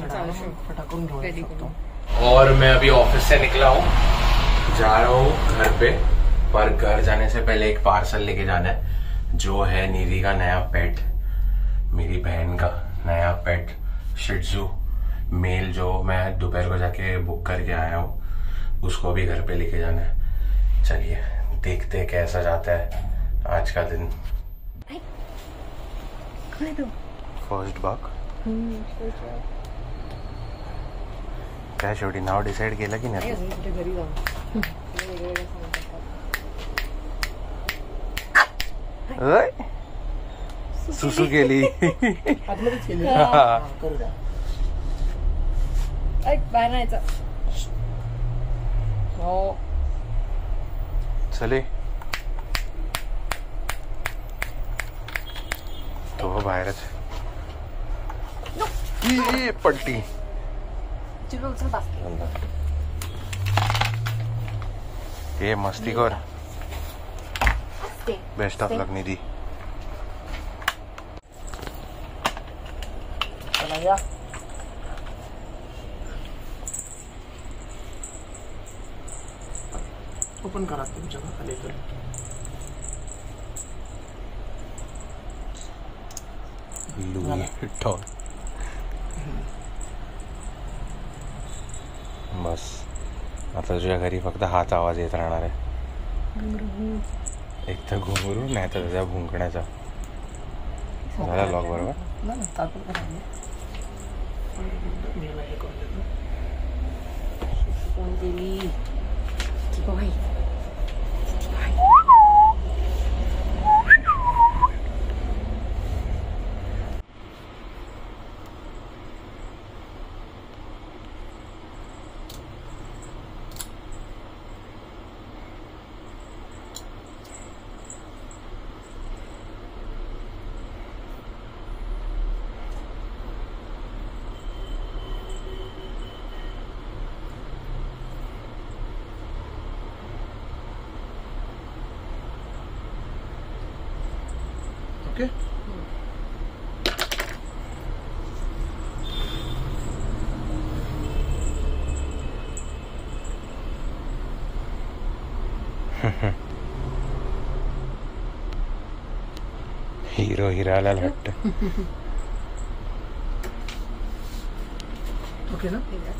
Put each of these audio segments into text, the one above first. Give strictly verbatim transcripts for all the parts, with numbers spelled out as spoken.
फटाकून घेऊ। और मैं अभी ऑफिस से निकला हूँ, जा रहा हूँ घर पे, पर घर जाने से पहले एक पार्सल लेके जाना है, जो है निधि का नया पेट, मेरी बहन का नया पेट शिट्जू मेल, जो मैं दोपहर को जाके बुक करके आया हूँ, उसको भी घर पे लेके जाना है। चलिए देखते कैसा जाता है आज का दिन। फर्स्ट बाक काय शेवटी नाव डिसाइड केलं की नाही? घरी जाऊ सुसू केली बाहेर नाही हो चले तो बाहेरच ये पट्टी ये मस्ती कर। Best of luck Nidhi. Open करा तुमच्या खाली तर बस आता तुझ्या घरी फक्त हाच आवाज येत राहणार आहे, एक तर घुंगरू नाही तर त्याच्या भुंकण्याचा। झाला लॉक बरोबर हीरो हिराला वाटतं। ओके ना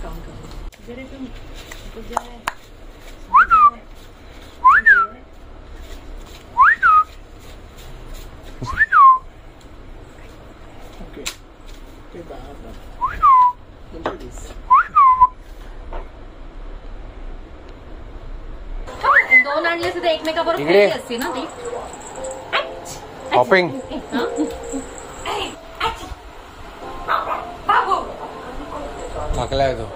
दोन आणले सुद्धा एकमेकाबरोबर खाली असते ना ती हॉपिंग थकलाय तो।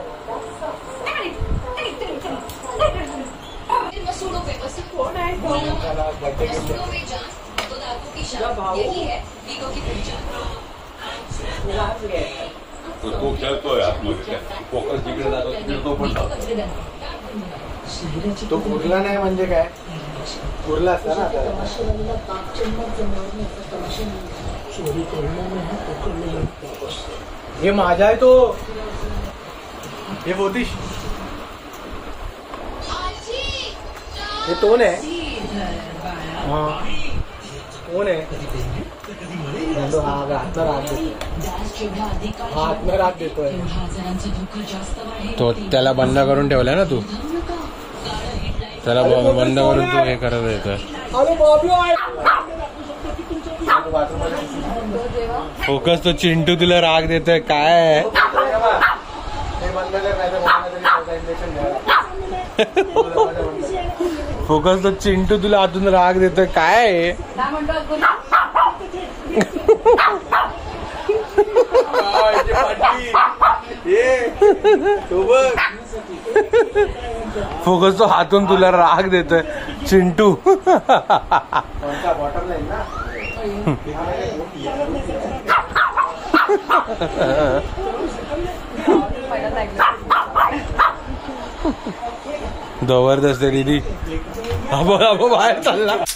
तो खेळतोय आतमध्ये, फोकस जिकडे जातो तिकडे तो पण तो पुरला नाही म्हणजे काय, पुरला असता ना हे माझा आहे तो, हे बोधिश हे तोन आहे, हाँ कौन है? तो हाथ में राख देतो, हाथ में राख देतोय तो, त्याला बंद करून ठेवलाय ना तू, त्याला बंद करून तू हे करत येतोय। फोकस तो चिंटू तुला राग देतोय काय? फोकस तो चिंटू तुला आतून राग देतोय काय? फोकस तो हातून तुला राग देतोय चिंटू। बॉटम लाईन ना जबरदस्त दीदी, अब अब बाहेर चालला।